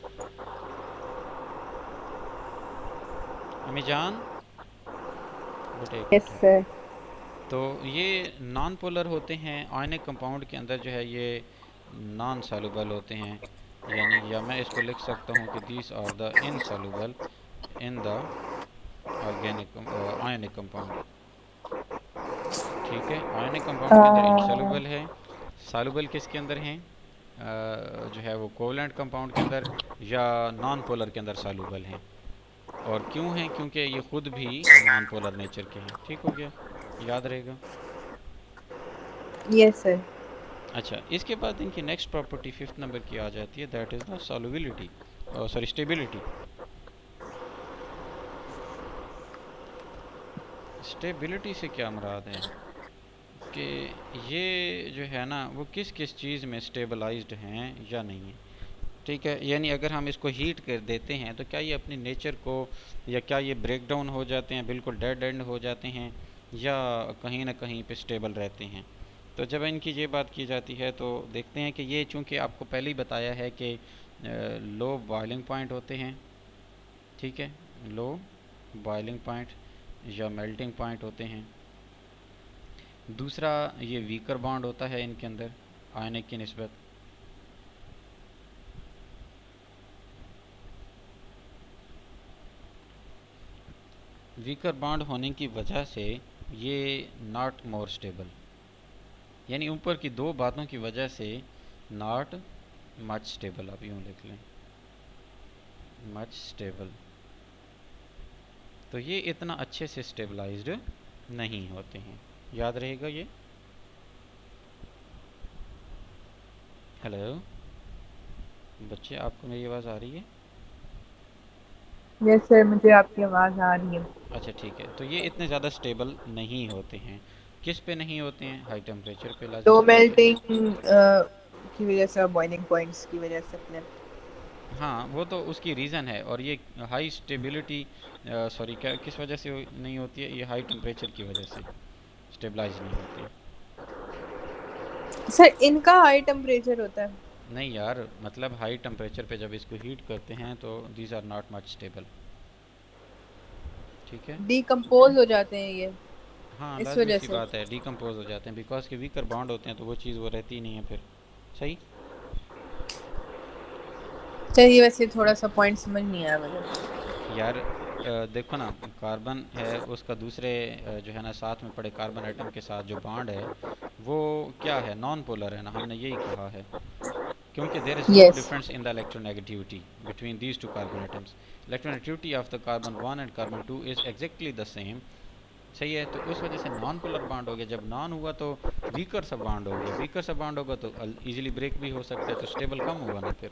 अम्मी जान बेटे एक यस मिनट है। सर। तो ये नॉन पोलर होते हैं आयनिक कंपाउंड के अंदर जो है, ये नॉन सॉल्युबल होते हैं, यानी या मैं इसको लिख सकता हूँ कि these are the insoluble in the organic ionic compound. ठीक है, आयनिक कंपाउंड के अंदर इनसॉल्युबल है, सॉल्युबल किसके अंदर हैं, जो है वो कोवलेंट कंपाउंड के अंदर या नॉन पोलर के अंदर सॉल्युबल हैं। और क्यों हैं, क्योंकि ये खुद भी नॉन पोलर नेचर के हैं। ठीक हो गया, याद रहेगा। Yes sir. अच्छा, इसके बाद इनकी नेक्स्ट प्रॉपर्टी फिफ्थ नंबर की आ जाती है, that is the solubility, sorry stability. Stability से क्या मुराद है कि ये जो है ना वो किस किस चीज़ में स्टेबलाइज्ड हैं या नहीं है। ठीक है, यानी अगर हम इसको हीट कर देते हैं तो क्या ये अपनी नेचर को, या क्या ये ब्रेक डाउन हो जाते हैं, बिल्कुल डेड एंड हो जाते हैं, या कहीं ना कहीं पे स्टेबल रहते हैं। तो जब इनकी ये बात की जाती है तो देखते हैं कि ये चूँकि आपको पहले ही बताया है कि लो बॉइलिंग पॉइंट होते हैं, ठीक है, लो बॉइलिंग पॉइंट या मेल्टिंग पॉइंट होते हैं। दूसरा, ये वीकर बॉन्ड होता है इनके अंदर आयनिक की निस्बत। वीकर बॉन्ड होने की वजह से ये नॉट मोर स्टेबल, यानी ऊपर की दो बातों की वजह से नॉट मच स्टेबल, आप यूँ लिख लें, मच स्टेबल। तो ये इतना अच्छे से स्टेबलाइज्ड नहीं होते हैं, याद रहेगा ये। हेलो बच्चे, आपको मेरी आवाज़ आ रही है? यस सर, मुझे आपकी आवाज़ आ रही है। अच्छा ठीक है, तो ये इतने ज़्यादा स्टेबल नहीं होते हैं। किस पे नहीं होते हैं, हाई टेम्परेचर पे लाजिम तो सी बात है। मेल्टिंग की वजह से, बॉइलिंग पॉइंट्स की वजह से अपने, हाँ वो तो उसकी रीज़न है। और ये हाई स्टेबिलिटी, सॉरी क्या किस वजह से नहीं होती है, ये हाई टेम्परेचर की वजह से स्टेबलाइज नहीं होती। सर इनका हाई टेम्परेचर होता है? नहीं यार, मतलब हाई टेम्परेचर पे जब इसको हीट करते हैं तो these are not much stable. ठीक है, डिकम्पोज हो जाते हैं ये, हाँ इस लाजमी वजह सी से। बात है, डिकम्पोज हो जाते हैं, बिकॉज के वीकर बॉन्ड होते हैं तो वो चीज़ वो रहती नहीं है फिर। सही। चलिए, वैसे थोड़ा सा पॉइंट समझ नहीं आया मुझे। यार देखो ना, कार्बन है उसका दूसरे जो है ना साथ में पड़े कार्बन एटम के साथ जो बॉन्ड है वो क्या है, नॉन पोलर है ना, हमने यही कहा है, क्योंकि there is no yes. Difference in the electronegativity between these two carbon atoms. Electronegativity of the carbon one and carbon two is exactly the same. सही है, तो उस वजह से नॉन पोलर बॉन्ड हो गया। जब नॉन हुआ तो वीकर सा बॉन्ड हो गया, वीकर सा बॉन्ड होगा तो इजीली ब्रेक भी हो सकता है, तो स्टेबल कम होगा ना फिर।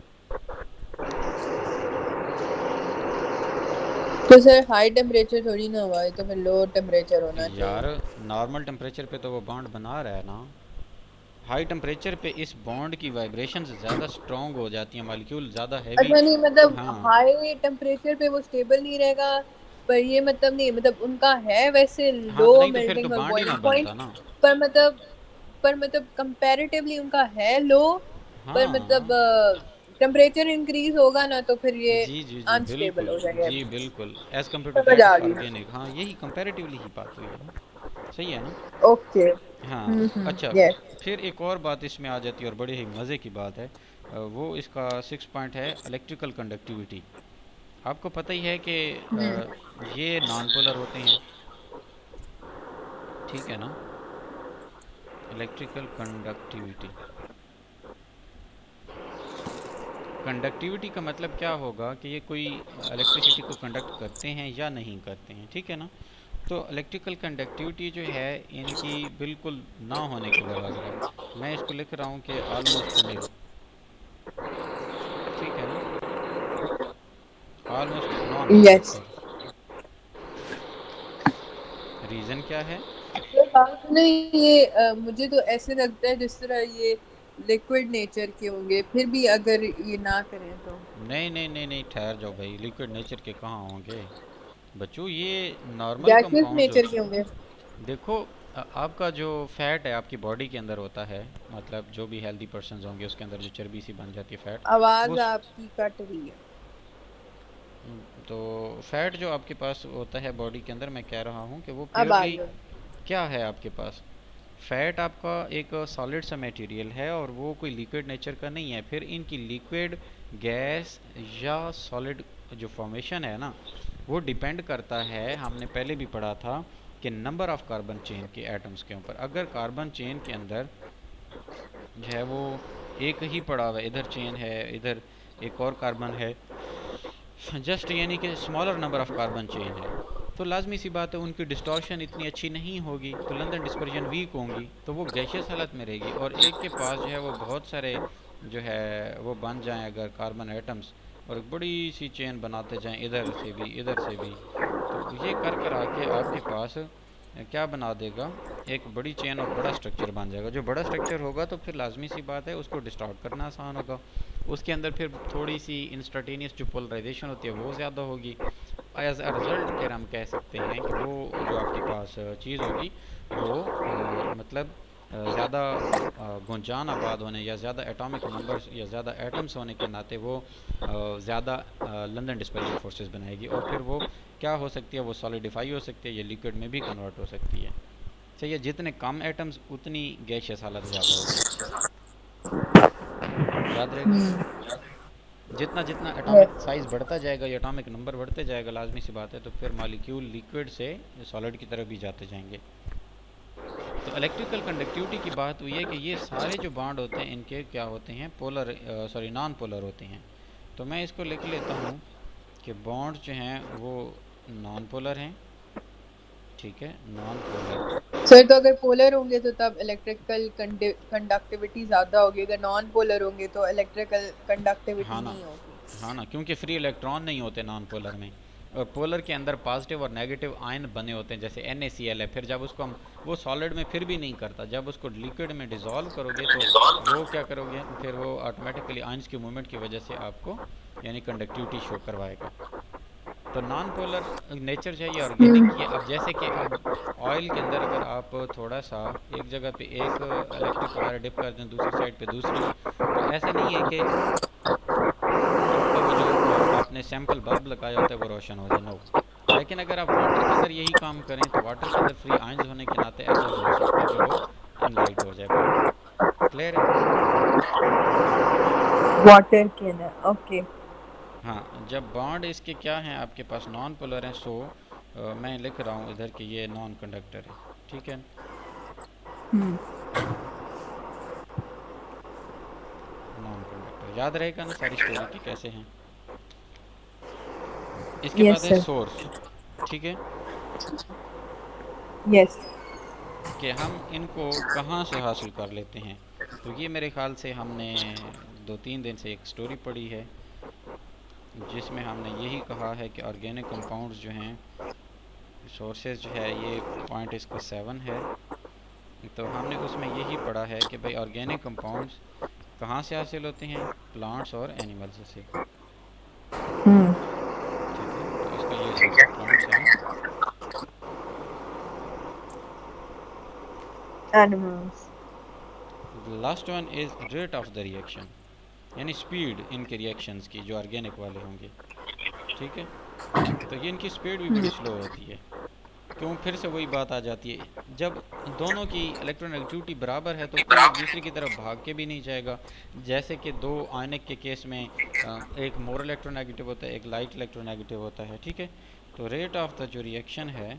तो सर हाई टेम्परेचर थोड़ी ना हुआ है, तो फिर लो टेम्परेचर होना यार चाहिए। नॉर्मल टेम्परेचर पे तो वो बॉन्ड बना रहा है ना, हाई टेम्परेचर पे इस बॉन्ड की वाइब्रेशंस ज़्यादा स्ट्रॉन्ग हो जाती हैं, मॉलिक्यूल ज़्यादा हैवी। अच्छा, नहीं मतलब हाँ हाई टेम्परेचर पे वो स्टेबल नहीं रहेगा, पर ये मतलब नहीं, मतलब उनका है वैसे हाँ, लो तो नहीं तो फिर तो मेल्टिंग और बॉन्ड ही ना बॉइलिंग पॉइंट, बनता ना। पर मतलब पर मतलब कंपैरेटिवली उनका है लो, पर मतलब हाँ टेम्परेचर इंक्रीज होगा ना तो फिर ये जी जी जी अनस्टेबल बिल्कुल, हो जाएंगे। जी बिल्कुल, एज कम्पेयर टू समझ दैट आ ऑफ गई। ऑर्गेनिक। हाँ यही कंपैरेटिवली ही बात हुई है ना, सही है ना। ओके। हाँ, हम्म। अच्छा। यस। फिर एक और बात इसमें आ जाती है और बड़ी ही मज़े की बात है। अ, वो इसका सिक्स पॉइंट है इलेक्ट्रिकल कंडक्टिविटी। आपको पता ही है कि हम्म। अ, ये नॉन पोलर होते हैं, ठीक है ना। इलेक्ट्रिकल कंडक्टिविटी, कंडक्टिविटी का मतलब क्या होगा कि ये कोई इलेक्ट्रिसिटी को कंडक्ट करते हैं या नहीं करते हैं, ठीक है ना। तो इलेक्ट्रिकल कंडक्टिविटी जो है इनकी बिल्कुल ना होने के बराबर है। मैं इसको लिख रहा हूँ कि ऑलमोस्ट नील, ठीक है ना, almost non yes. Conductor. Reason क्या है? ये बात नहीं, ये अ, मुझे तो ऐसे लगता है जिस तरह ये लिक्विड नेचर के होंगे, फिर भी अगर ये ना करें तो। नहीं नहीं नहीं नहीं, ठहर जाओ भाई, लिक्विड नेचर के कहाँ होंगे बच्चों, ये नॉर्मल गैसियस कंपाउंड्स नेचर होते के होंगे। हैं। देखो, अ- आपका जो फैट है आपकी बॉडी के अंदर होता है, मतलब जो भी हेल्दी पर्सन्स होंगे उसके अंदर जो चर्बी सी बन जाती है फैट, वो आवाज स- आपकी कट रही है। हम्म, तो फैट जो आपके पास होता है बॉडी के अंदर, मैं कह रहा हूँ कि वो अब आ प्योरली रही हो। क्या है आपके पास। फैट आपका एक सॉलिड सा मटेरियल है और वो कोई लिक्विड नेचर का नहीं है। फिर इनकी लिक्विड, गैस या सॉलिड जो फॉर्मेशन है ना, वो डिपेंड करता है, हमने पहले भी पढ़ा था, कि नंबर ऑफ कार्बन चेन के एटम्स के ऊपर। अगर कार्बन चेन के अंदर जो है वो एक ही पड़ा हुआ है, इधर चेन है, इधर एक और कार्बन है, जस्ट यानी कि smaller number of carbon chain है, तो लाजमी सी बात है उनकी डिस्टॉर्शन इतनी अच्छी नहीं होगी, तो लंदन डिस्पर्जन वीक होंगी, तो वो गैशियस हालत में रहेगी। और एक के पास जो है वो बहुत सारे जो है वो बन जाएं अगर कार्बन एटम्स, और एक बड़ी सी चेन बनाते जाएं, इधर से भी इधर से भी, तो ये कर कर आके आपके पास क्या बना देगा, एक बड़ी चेन और बड़ा स्ट्रक्चर बन जाएगा। जो बड़ा स्ट्रक्चर होगा तो फिर लाजमी सी बात है उसको डिस्टॉर्ट करना आसान होगा, उसके अंदर फिर थोड़ी सी इंस्टेंटेनियस जो पोलराइजेशन होती है वो ज़्यादा होगी। एज अ रिज़ल्ट फिर हम कह सकते हैं कि वो जो आपके पास चीज़ होगी वो अ, मतलब ज़्यादा गुंजान आबाद होने या ज़्यादा एटॉमिक नंबर्स या ज़्यादा एटम्स होने के नाते वो ज़्यादा लंदन डिस्पर्जन फोर्सेस बनाएगी, और फिर वो क्या हो सकती है, वो सॉलिडिफाई हो सकती है, ये लिक्विड में भी कन्वर्ट हो सकती है। सही है, जितने कम एटम्स उतनी गैशियस हालत ज़्यादा होगी, याद रहेगा। हम्म। जितना जितना एटॉमिक यस। साइज़ बढ़ता जाएगा या एटॉमिक नंबर बढ़ते जाएगा, लाजमी सी बात है, तो फिर मॉलिक्यूल लिक्विड से सॉलिड की तरफ भी जाते जाएंगे। तो इलेक्ट्रिकल कंडक्टिविटी की बात हुई है कि ये सारे जो बॉन्ड होते हैं इनके क्या होते हैं, पोलर, सॉरी नॉन पोलर होते हैं। तो मैं इसको लिख लेता हूँ कि बॉन्ड जो हैं वो नॉन पोलर हैं, ठीक है, नॉन पोलर। सर, तो अगर पोलर होंगे तो तब इलेक्ट्रिकल कंडक्टिविटी ज्यादा होगी, अगर नॉन पोलर होंगे तो इलेक्ट्रिकल हाँ कंडक्टिविटी ना, नहीं होगी। हाँ ना, क्योंकि फ्री इलेक्ट्रॉन नहीं होते नॉन पोलर में, और पोलर के अंदर पॉजिटिव और नेगेटिव आयन बने होते हैं, जैसे एन ए सी एल है। फिर जब उसको हम, वो सॉलिड में फिर भी नहीं करता, जब उसको लिक्विड में डिज़ोल्व करोगे तो वो क्या करोगे, फिर वो ऑटोमेटिकली आयन्स की मूवमेंट की वजह से आपको यानी कंडक्टिविटी शो करवाएगा। तो नॉन पोलर नेचर जो है ये ऑर्गेनिक की है। अब जैसे कि अब ऑयल के अंदर अगर आप थोड़ा सा एक जगह पे एक इलेक्ट्रिक वायर डिप कर दें, दूसरी साइड पे दूसरी, तो ऐसा नहीं है कि आपका वो जो अ, आपने सैंपल बल्ब लगाया होता है वो रोशन हो जाए, नो। लेकिन अगर आप वाटर के अंदर यही काम करें तो वाटर के अंदर फ्री आयंस होने के नाते ऐसा हो सकता है कि वो अनलाइट हो जाए बल्ब। क्लियर है। वाटर के अंदर, ओके। हाँ, जब बॉन्ड इसके क्या हैं आपके पास नॉन पोलर हैं, सो अ, मैं लिख रहा हूँ इधर कि ये नॉन कंडक्टर है, ठीक है। हम्म। नॉन कंडक्टर याद रहेगा ना सारी स्टोरी की कैसे हैं। इसके बाद यस है सर। सोर्स, ठीक है, यस। कि हम इनको कहाँ से हासिल कर लेते हैं। तो ये मेरे ख्याल से हमने दो तीन दिन से एक स्टोरी पढ़ी है जिसमें हमने यही कहा है कि ऑर्गेनिक कंपाउंड्स जो हैं, सोर्सेज जो है ये पॉइंट इसका सेवन है। तो हमने उसमें यही पढ़ा है कि भाई ऑर्गेनिक कंपाउंड्स कहाँ से हासिल होते हैं, प्लांट्स और एनिमल्स से, हम्म। ठीक है। तो इसका ये सोर्स है, plants and animals. Last one is rate of the reaction, यानी स्पीड इनके रिएक्शंस की जो ऑर्गेनिक वाले होंगे, ठीक है। तो ये इनकी स्पीड भी बड़ी स्लो होती है। क्यों फिर से वही बात आ जाती है, जब दोनों की इलेक्ट्रोनेगेटिविटी बराबर है तो कोई एक दूसरे की तरफ भाग के भी नहीं जाएगा। जैसे कि दो आयनिक के केस में एक मोर इलेक्ट्रोनेगेटिव होता है, एक लाइट इलेक्ट्रोनेगेटिव होता है, ठीक है। तो रेट ऑफ द जो रिएक्शन है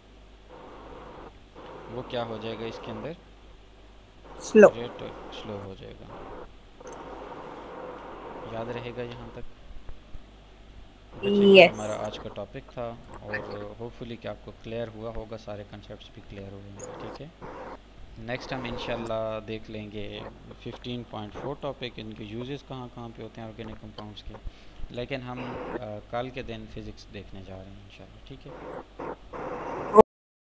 वो क्या हो जाएगा इसके अंदर, स्लो। रेट स्लो हो जाएगा। याद रहेगा यहाँ तक? अच्छा, ये यस। हमारा आज का टॉपिक था और होपफुली कि आपको क्लियर हुआ होगा, सारे कंसेप्ट्स भी क्लियर हुए होंगे, ठीक है। नेक्स्ट हम इंशाल्लाह देख लेंगे फिफ्टीन पॉइंट फोर टॉपिक, इनके यूजेस कहाँ कहाँ पे होते हैं ऑर्गेनिक कंपाउंड्स के। लेकिन हम आ, कल के दिन फिज़िक्स देखने जा रहे हैं इंशाल्लाह, ठीक है।